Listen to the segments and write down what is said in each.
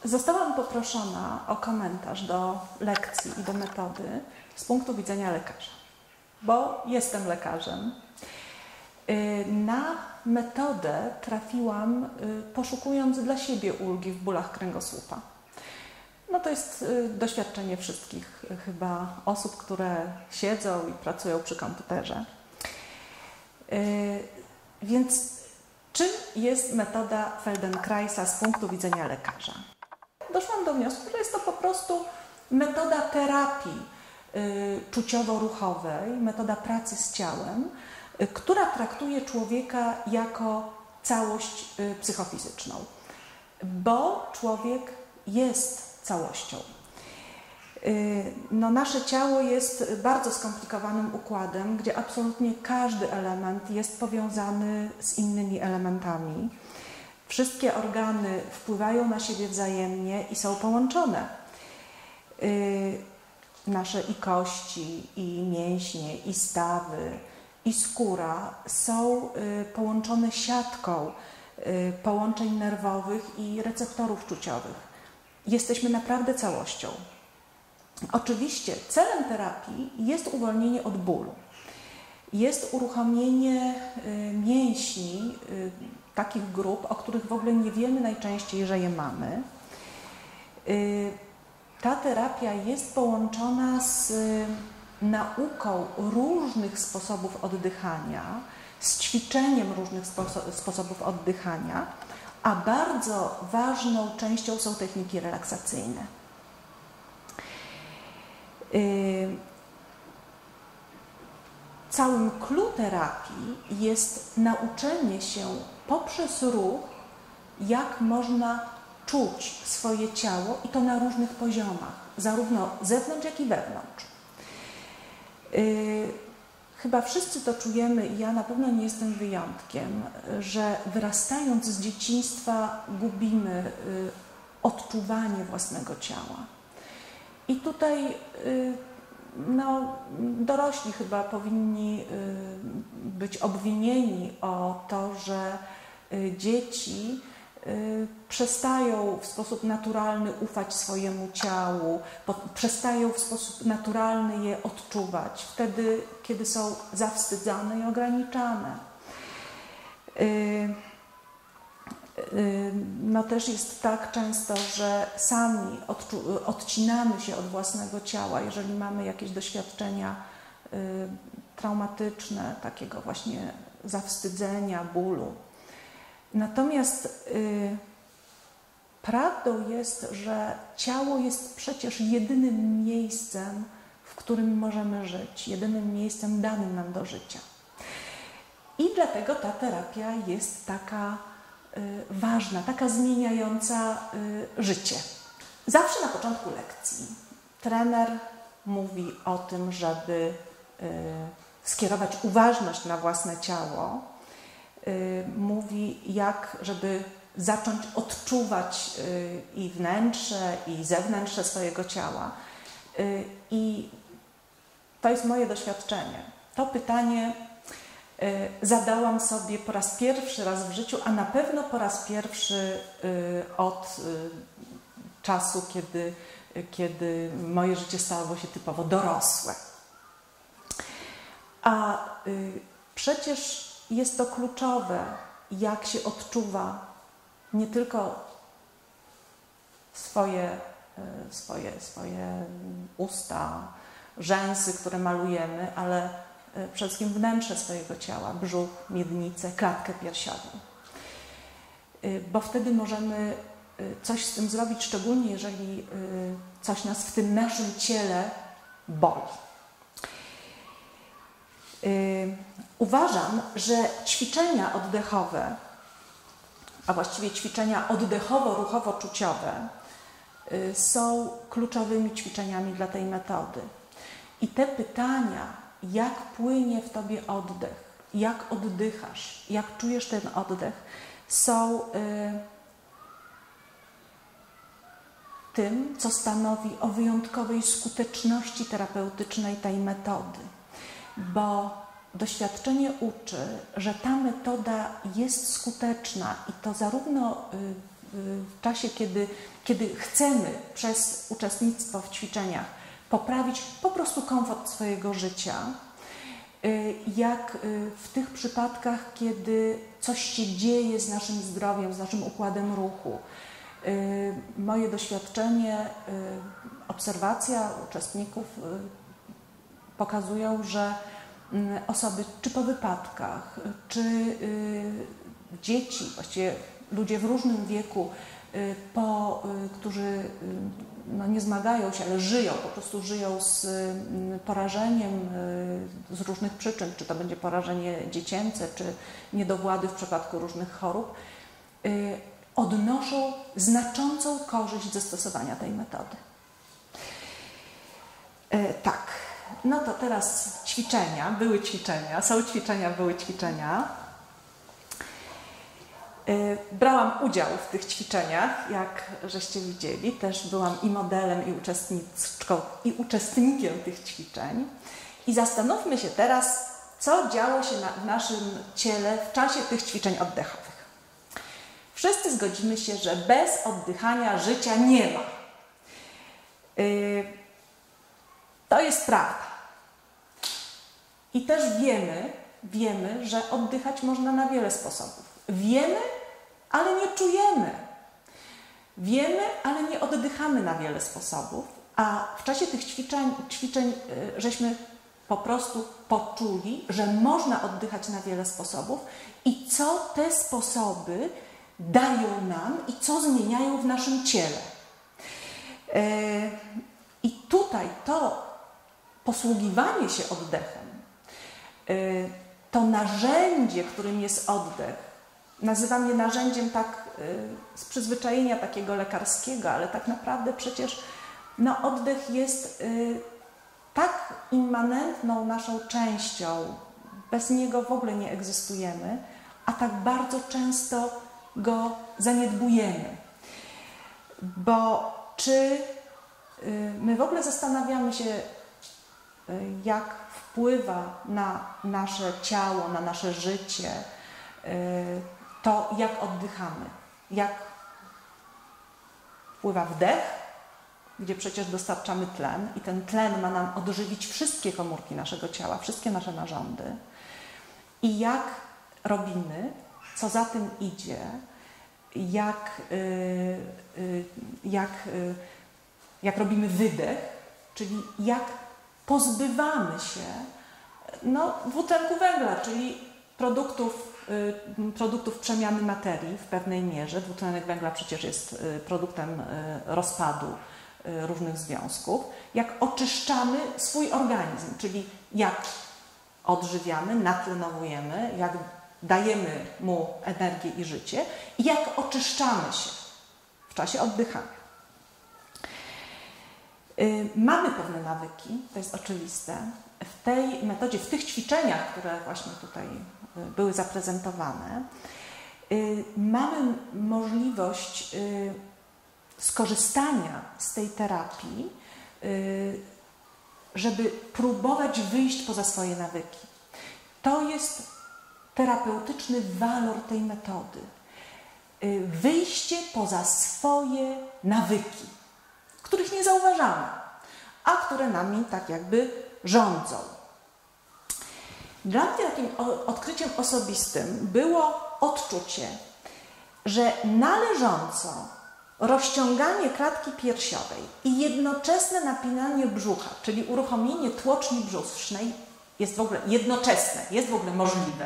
Zostałam poproszona o komentarz do lekcji i do metody z punktu widzenia lekarza, bo jestem lekarzem. Na metodę trafiłam poszukując dla siebie ulgi w bólach kręgosłupa. No to jest doświadczenie wszystkich chyba osób, które siedzą i pracują przy komputerze. Więc czym jest metoda Feldenkraisa z punktu widzenia lekarza? Doszłam do wniosku, że jest to po prostu metoda terapii czuciowo-ruchowej, metoda pracy z ciałem, która traktuje człowieka jako całość psychofizyczną, bo człowiek jest całością. No, nasze ciało jest bardzo skomplikowanym układem, gdzie absolutnie każdy element jest powiązany z innymi elementami. Wszystkie organy wpływają na siebie wzajemnie i są połączone. Nasze i kości, i mięśnie, i stawy, i skóra są połączone siatką połączeń nerwowych i receptorów czuciowych. Jesteśmy naprawdę całością. Oczywiście celem terapii jest uwolnienie od bólu. Jest uruchomienie mięśni, takich grup, o których w ogóle nie wiemy najczęściej, że je mamy. Ta terapia jest połączona z nauką różnych sposobów oddychania, z ćwiczeniem różnych sposobów oddychania, a bardzo ważną częścią są techniki relaksacyjne. Całym clou terapii jest nauczenie się poprzez ruch, jak można czuć swoje ciało i to na różnych poziomach, zarówno zewnątrz, jak i wewnątrz. Chyba wszyscy to czujemy i ja na pewno nie jestem wyjątkiem, że wyrastając z dzieciństwa gubimy odczuwanie własnego ciała. I tutaj no, dorośli chyba powinni być obwinieni o to, że dzieci przestają w sposób naturalny ufać swojemu ciału, przestają w sposób naturalny je odczuwać, wtedy, kiedy są zawstydzane i ograniczane. No też jest tak często, że sami odcinamy się od własnego ciała, jeżeli mamy jakieś doświadczenia traumatyczne, takiego właśnie zawstydzenia, bólu. Natomiast prawdą jest, że ciało jest przecież jedynym miejscem, w którym możemy żyć, jedynym miejscem danym nam do życia. I dlatego ta terapia jest taka ważna, taka zmieniająca życie. Zawsze na początku lekcji trener mówi o tym, żeby skierować uważność na własne ciało. Mówi, żeby zacząć odczuwać i wnętrze, i zewnętrzne swojego ciała. I to jest moje doświadczenie. To pytanie zadałam sobie po raz pierwszy raz w życiu, a na pewno po raz pierwszy od czasu, kiedy moje życie stało się typowo dorosłe. A przecież jest to kluczowe, jak się odczuwa nie tylko swoje usta, rzęsy, które malujemy, ale przede wszystkim wnętrze swojego ciała, brzuch, miednicę, klatkę piersiową. Bo wtedy możemy coś z tym zrobić, szczególnie jeżeli coś nas w tym naszym ciele boli. Uważam, że ćwiczenia oddechowe, a właściwie ćwiczenia oddechowo-ruchowo-czuciowe są kluczowymi ćwiczeniami dla tej metody. I te pytania, jak płynie w tobie oddech, jak oddychasz, jak czujesz ten oddech, są tym, co stanowi o wyjątkowej skuteczności terapeutycznej tej metody. Bo doświadczenie uczy, że ta metoda jest skuteczna i to zarówno w czasie, kiedy chcemy przez uczestnictwo w ćwiczeniach poprawić po prostu komfort swojego życia, jak w tych przypadkach, kiedy coś się dzieje z naszym zdrowiem, z naszym układem ruchu. Moje doświadczenie, obserwacja uczestników pokazują, że osoby czy po wypadkach, czy dzieci, właściwie ludzie w różnym wieku, którzy nie zmagają się, ale żyją, po prostu żyją z porażeniem z różnych przyczyn, czy to będzie porażenie dziecięce, czy niedowłady w przypadku różnych chorób, odnoszą znaczącą korzyść ze stosowania tej metody. Tak, no to teraz ćwiczenia, były ćwiczenia, są ćwiczenia, były ćwiczenia. Brałam udział w tych ćwiczeniach, jak żeście widzieli, też byłam i modelem, i uczestniczką, i uczestnikiem tych ćwiczeń. I zastanówmy się teraz, co działo się w naszym ciele w czasie tych ćwiczeń oddechowych. Wszyscy zgodzimy się, że bez oddychania życia nie ma. To jest prawda. I też wiemy, że oddychać można na wiele sposobów. Wiemy, ale nie czujemy. Wiemy, ale nie oddychamy na wiele sposobów, a w czasie tych ćwiczeń żeśmy po prostu poczuli, że można oddychać na wiele sposobów i co te sposoby dają nam i co zmieniają w naszym ciele. I tutaj to posługiwanie się oddechem, to narzędzie, którym jest oddech, nazywam je narzędziem tak z przyzwyczajenia takiego lekarskiego, ale tak naprawdę przecież oddech jest tak immanentną naszą częścią, bez niego w ogóle nie egzystujemy, a tak bardzo często go zaniedbujemy. Bo czy my w ogóle zastanawiamy się, jak wpływa na nasze ciało, na nasze życie, to jak oddychamy, jak wpływa wdech, gdzie przecież dostarczamy tlen i ten tlen ma nam odżywić wszystkie komórki naszego ciała, wszystkie nasze narządy i jak robimy, co za tym idzie, jak robimy wydech, czyli jak pozbywamy się dwutlenku węgla, czyli produktów przemiany materii w pewnej mierze. Dwutlenek węgla przecież jest produktem rozpadu różnych związków. Jak oczyszczamy swój organizm, czyli jak odżywiamy, natlenowujemy, jak dajemy mu energię i życie i jak oczyszczamy się w czasie oddychania. Mamy pewne nawyki, to jest oczywiste. W tej metodzie, w tych ćwiczeniach, które właśnie tutaj były zaprezentowane, mamy możliwość skorzystania z tej terapii, żeby próbować wyjść poza swoje nawyki. To jest terapeutyczny walor tej metody. Wyjście poza swoje nawyki, których nie zauważamy, a które nami tak jakby rządzą. Dla mnie takim odkryciem osobistym było odczucie, że należąco rozciąganie klatki piersiowej i jednoczesne napinanie brzucha, czyli uruchomienie tłoczni brzusznej jest w ogóle jednoczesne, jest w ogóle możliwe.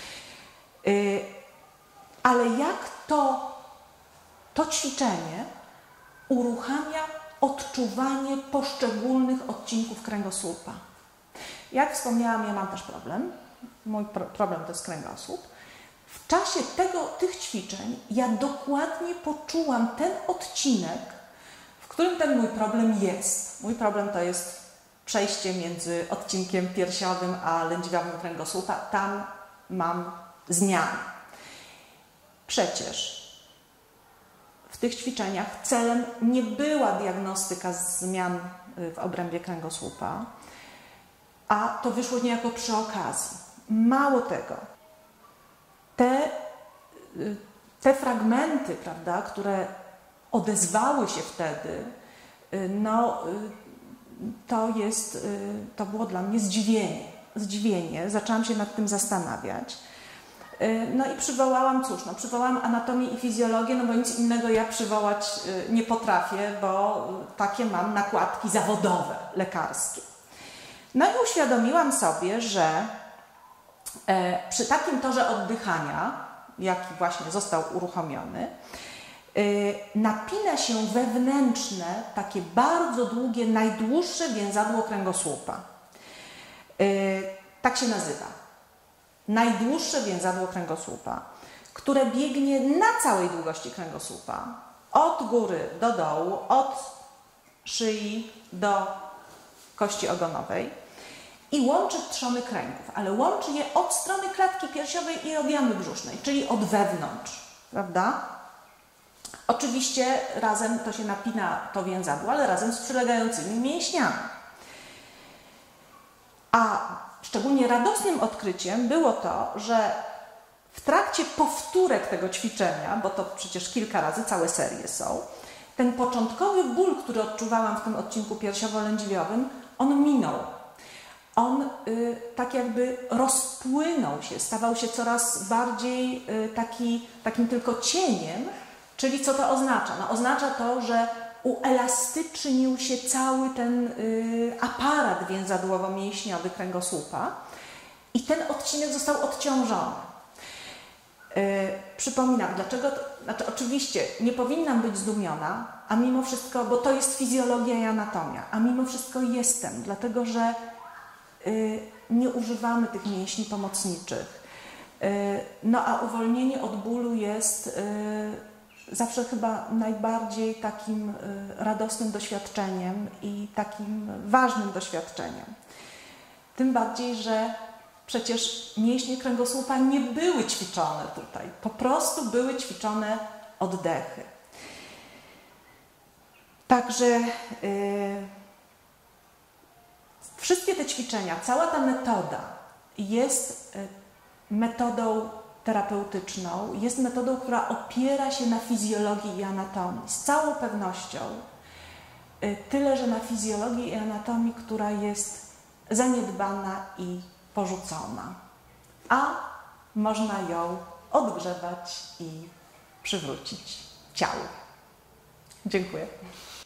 Ale jak to ćwiczenie uruchamia odczuwanie poszczególnych odcinków kręgosłupa. Jak wspomniałam, ja mam też problem. Mój problem to jest kręgosłup. W czasie tych ćwiczeń ja dokładnie poczułam ten odcinek, w którym ten mój problem jest. Mój problem to jest przejście między odcinkiem piersiowym a lędźwiowym kręgosłupa. Tam mam zmiany. Przecież w tych ćwiczeniach celem nie była diagnostyka zmian w obrębie kręgosłupa, a to wyszło niejako przy okazji. Mało tego, te fragmenty, prawda, które odezwały się wtedy, no to było dla mnie zdziwienie. Zaczęłam się nad tym zastanawiać. No i przywołałam anatomię i fizjologię, no bo nic innego ja przywołać nie potrafię, bo takie mam nakładki zawodowe, lekarskie. No i uświadomiłam sobie, że przy takim torze oddychania, jaki właśnie został uruchomiony, napina się wewnętrzne, takie bardzo długie, najdłuższe więzadło kręgosłupa. Tak się nazywa. Najdłuższe więzadło kręgosłupa, które biegnie na całej długości kręgosłupa, od góry do dołu, od szyi do kości ogonowej i łączy trzony kręgów, ale łączy je od strony klatki piersiowej i od jamy brzusznej, czyli od wewnątrz, prawda? Oczywiście razem to się napina, to więzadło, ale razem z przylegającymi mięśniami. A szczególnie radosnym odkryciem było to, że w trakcie powtórek tego ćwiczenia, bo to przecież kilka razy, całe serie są, ten początkowy ból, który odczuwałam w tym odcinku piersiowo-lędźwiowym, on minął. On tak jakby rozpłynął się, stawał się coraz bardziej takim tylko cieniem, czyli co to oznacza? No, oznacza to, że uelastycznił się cały ten aparat więzadłowo-mięśniowy kręgosłupa i ten odcinek został odciążony. Przypominam, dlaczego, znaczy oczywiście nie powinnam być zdumiona, a mimo wszystko, bo to jest fizjologia i anatomia, a mimo wszystko jestem, dlatego że nie używamy tych mięśni pomocniczych. No a uwolnienie od bólu jest zawsze chyba najbardziej takim radosnym doświadczeniem i takim ważnym doświadczeniem. Tym bardziej, że przecież mięśnie kręgosłupa nie były ćwiczone tutaj, po prostu były ćwiczone oddechy. Także wszystkie te ćwiczenia, cała ta metoda jest metodą terapeutyczną, jest metodą, która opiera się na fizjologii i anatomii. Z całą pewnością. Tyle, że na fizjologii i anatomii, która jest zaniedbana i porzucona. A można ją odgrzewać i przywrócić ciału. Dziękuję.